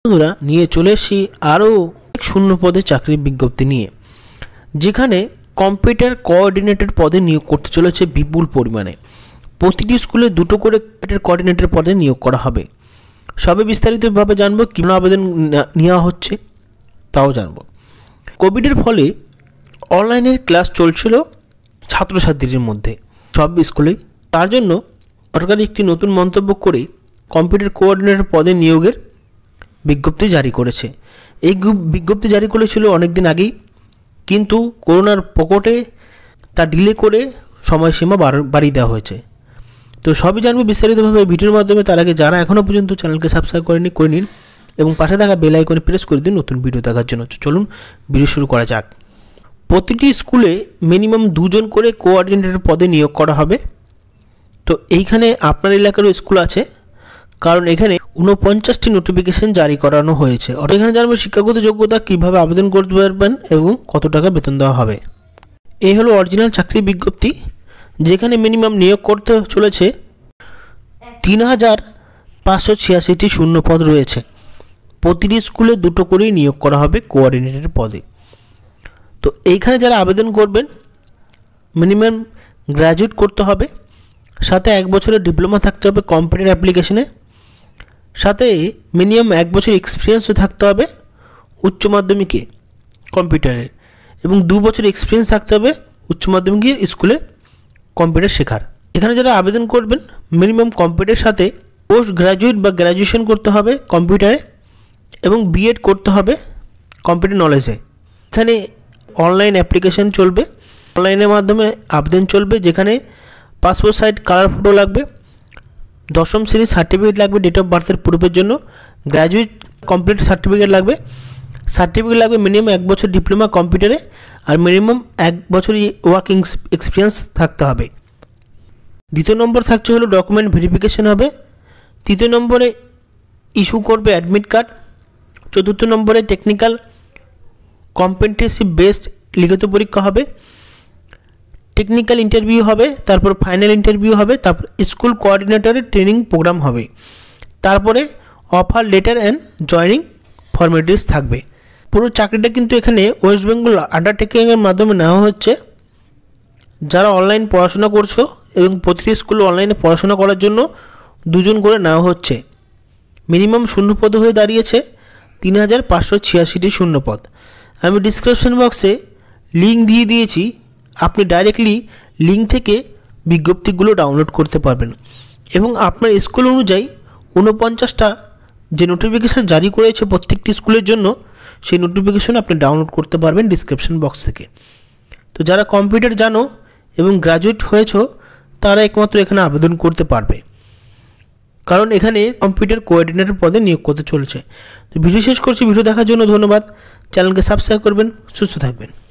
বন্ধুরা নিয়ে চলে এসেছি আরও শূন্য পদে চাকরির বিজ্ঞপ্তি নিয়ে, যেখানে কম্পিউটার কোঅর্ডিনেটর পদে নিয়োগ করতে চলেছে বিপুল পরিমাণে। প্রতিটি স্কুলে 2টো করে কম্পিউটার কোঅর্ডিনেটর পদে নিয়োগ করা হবে। সবে বিস্তারিতভাবে জানবো কীভাবে আবেদন নেওয়া হচ্ছে তাও জানবো। কোভিডের ফলে অনলাইনের ক্লাস চলছিল ছাত্রছাত্রীদের মধ্যে সব স্কুলেই। তার জন্য সরকার একটি নতুন মন্তব্য করে কম্পিউটার কোঅর্ডিনেটর পদে নিয়োগের বিজ্ঞপ্তি জারি করেছে। এই বিজ্ঞপ্তি জারি করেছিল অনেক দিন আগেই, কিন্তু করোনার প্রকোপে তা ডিলে করে সময়সীমা বাড়িয়ে দেওয়া হয়েছে। তো সবই জানবো বিস্তারিতভাবে ভিডিওর মাধ্যমে। তার আগে যারা এখনও পর্যন্ত চ্যানেলকে সাবস্ক্রাইব করে নিন এবং পাশে থাকা বেল আইকনে প্রেস করে দিন নতুন ভিডিও দেখার জন্য। চলুন ভিডিও শুরু করা যাক। প্রতিটি স্কুলে মিনিমাম 2 জন করে কোঅর্ডিনেটর পদে নিয়োগ করা হবে। তো এইখানে আপনার এলাকারও স্কুল আছে, কারণ এখানে 49টি নোটিফিকেশন জারি করানো হয়েছে। আর এখানে জানবো শিক্ষাগত যোগ্যতা, কীভাবে আবেদন করতে পারবেন এবং কত টাকা বেতন দেওয়া হবে। এই হলো অরিজিনাল চাকরি বিজ্ঞপ্তি, যেখানে মিনিমাম নিয়োগ করতে চলেছে 3586টি শূন্য পদ রয়েছে। প্রতিটি স্কুলে 2টো করেই নিয়োগ করা হবে কোঅর্ডিনেটর পদে। তো এইখানে যারা আবেদন করবেন মিনিমাম গ্র্যাজুয়েট করতে হবে, সাথে 1 বছরের ডিপ্লোমা থাকতে হবে কম্পিউটার অ্যাপ্লিকেশনে, সাথে মিনিমাম 1 বছর এক্সপিরিয়েন্সও থাকতে হবে উচ্চ মাধ্যমিকে কম্পিউটারে, এবং 2 বছর এক্সপিরিয়েন্স থাকতে হবে উচ্চ মাধ্যমিকে স্কুলে কম্পিউটার শেখার। এখানে যারা আবেদন করবেন মিনিমাম কম্পিউটারের সাথে পোস্ট গ্র্যাজুয়েট বা গ্র্যাজুয়েশন করতে হবে কম্পিউটারে, এবং বিএড করতে হবে কম্পিউটার নলেজে। এখানে অনলাইন অ্যাপ্লিকেশন চলবে, অনলাইনের মাধ্যমে আবেদন চলবে, যেখানে পাসপোর্ট সাইজ কালার ফটো লাগবে, 10ম শ্রেণীর সার্টিফিকেট লাগবে ডেট অফ বার্থের প্রুফের জন্য, গ্র্যাজুয়েট কমপ্লিট সার্টিফিকেট লাগবে, মিনিমাম 1 বছর ডিপ্লোমা কম্পিউটারে, আর মিনিমাম 1 বছর ওয়ার্কিং এক্সপিরিয়েন্স থাকতে হবে। 2 নম্বর থাকছে হলো ডকুমেন্ট ভেরিফিকেশন হবে। 3 নম্বরে ইস্যু করবে অ্যাডমিট কার্ড। 4 নম্বরে টেকনিক্যাল কম্পিটেন্সি বেসড লিখিত পরীক্ষা হবে, টেকনিক্যাল ইন্টারভিউ হবে, তারপর ফাইনাল ইন্টারভিউ হবে, তারপর স্কুল কোঅর্ডিনেটরের ট্রেনিং প্রোগ্রাম হবে, তারপরে offer letter and joining formalities থাকবে। পুরো চাকরিটা কিন্তু এখানে ওয়েস্ট বেঙ্গল আন্ডারটেকিংয়ের মাধ্যমে নেওয়া হচ্ছে। যারা অনলাইন পড়াশোনা করছো এবং প্রতিটি স্কুলে অনলাইনে পড়াশোনা করার জন্য 2 জন করে নেওয়া হচ্ছে। মিনিমাম শূন্য পদ হয়ে দাঁড়িয়েছে 3586টি শূন্য পদ। আমি ডিসক্রিপশন বক্সে লিঙ্ক দিয়ে দিয়েছি, আপনি ডাইরেক্টলি লিঙ্ক থেকে বিজ্ঞপ্তিগুলো ডাউনলোড করতে পারবেন, এবং আপনার স্কুল অনুযায়ী 49টা যে নোটিফিকেশান জারি করেছে প্রত্যেকটি স্কুলের জন্য, সেই নোটিফিকেশন আপনি ডাউনলোড করতে পারবেন ডিসক্রিপশন বক্স থেকে। তো যারা কম্পিউটার জানো এবং গ্র্যাজুয়েট হয়েছো তারা একমাত্র এখানে আবেদন করতে পারবে, কারণ এখানে কম্পিউটার কোঅর্ডিনেটর পদে নিয়োগ করতে চলেছে। তো ভিডিও শেষ করছি। ভিডিও দেখার জন্য ধন্যবাদ। চ্যানেলকে সাবস্ক্রাইব করবেন। সুস্থ থাকবেন।